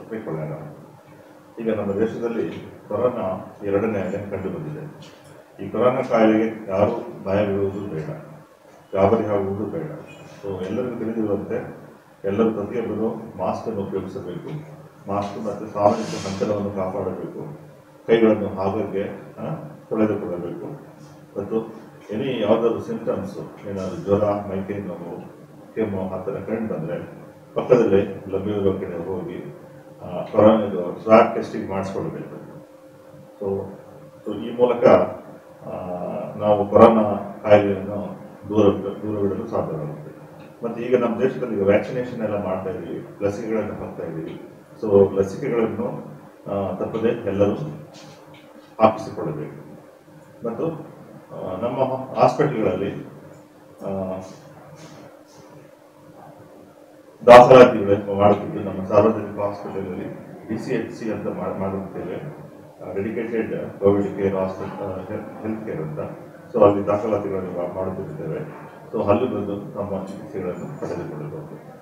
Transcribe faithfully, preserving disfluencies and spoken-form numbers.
ತಪ್ಪಿಕೊಳ್ಳೋಣ. ಈಗ ನಮ್ಮ ದೇಶದಲ್ಲಿ ಕೊರೋನಾ ಎರಡನೇ ಅಲೆ ಕಂಡು ಬಂದಿದೆ. ಈ ಕೊರೋನಾ ಕಾಯಿಲೆಗೆ ಯಾರೂ ಭಯ ಬೀಳುವುದು ಬೇಡ, ಗಾಬರಿ ಆಗುವುದು ಬೇಡ. ಸೊ ಎಲ್ಲರಿಗೂ ತಿಳಿದಿರುವಂತೆ ಎಲ್ಲರೂ ಪ್ರತಿಯೊಬ್ಬರು ಮಾಸ್ಕನ್ನು ಉಪಯೋಗಿಸಬೇಕು. ಮಾಸ್ಕ್ ಮತ್ತು ಸಾಮಾಜಿಕ ಅಂತರವನ್ನು ಕಾಪಾಡಬೇಕು. ಕೈಗಳನ್ನು ಆಗಾಗ್ಗೆ ತೊಳೆದುಕೊಳ್ಳಬೇಕು. ಮತ್ತು ಎನಿ ಯಾವುದಾದ್ರು ಸಿಂಪ್ಟಮ್ಸು, ಏನಾದರೂ ಜ್ವರ, ಮೈಕೈ ನೋವು, ಕೆಮ್ಮು ಆ ಥರ ಕಂಡು ಬಂದರೆ ಪಕ್ಕದಲ್ಲೇ ಲಭ್ಯವಿರುವ ಕಡೆ ಹೋಗಿ ಕೊರೋನಾದು ಸ್ವಾಬ್ ಟೆಸ್ಟಿಂಗ್ ಮಾಡಿಸ್ಕೊಳ್ಬೇಕು. ಸೊ ಸೊ ಈ ಮೂಲಕ ನಾವು ಕೊರೋನಾ ಕಾಯಿಲೆಯನ್ನು ದೂರ ದೂರವಿಡಲು ಸಾಧ್ಯವಾಗುತ್ತೆ. ಮತ್ತು ಈಗ ನಮ್ಮ ದೇಶದಲ್ಲಿ ಈಗ ವ್ಯಾಕ್ಸಿನೇಷನ್ ಎಲ್ಲ ಮಾಡ್ತಾ ಇದ್ದೀವಿ, ಲಸಿಕೆಗಳನ್ನು ಹಾಕ್ತಾ ಇದ್ದೀವಿ. ಸೊ ಲಸಿಕೆಗಳನ್ನು ತಪ್ಪದೆ ಎಲ್ಲರೂ ಹಾಕಿಸಿಕೊಳ್ಳಬೇಕು. ಮತ್ತು ನಮ್ಮ ಹಾಸ್ಪಿಟಲ್ಗಳಲ್ಲಿ ದಾಖಲಾತಿಗಳನ್ನು ಮಾಡುತ್ತಿದ್ದು, ನಮ್ಮ ಸಾರ್ವಜನಿಕ ಹಾಸ್ಪಿಟಲಲ್ಲಿ ಡಿ ಸಿ ಎಚ್ ಸಿ ಅಂತ ಮಾಡುತ್ತೇವೆ, dedicated covid care hospital health care ಅಂತ. ಸೊ ಅಲ್ಲಿ ದಾಖಲಾತಿಗಳನ್ನು ಮಾಡುತ್ತಿದ್ದೇವೆ. ಸೊ ಅಲ್ಲಿ ಬಂದು ನಮ್ಮ ಚಿಕಿತ್ಸೆಗಳನ್ನು ಪಡೆದುಕೊಳ್ಳಬಹುದು.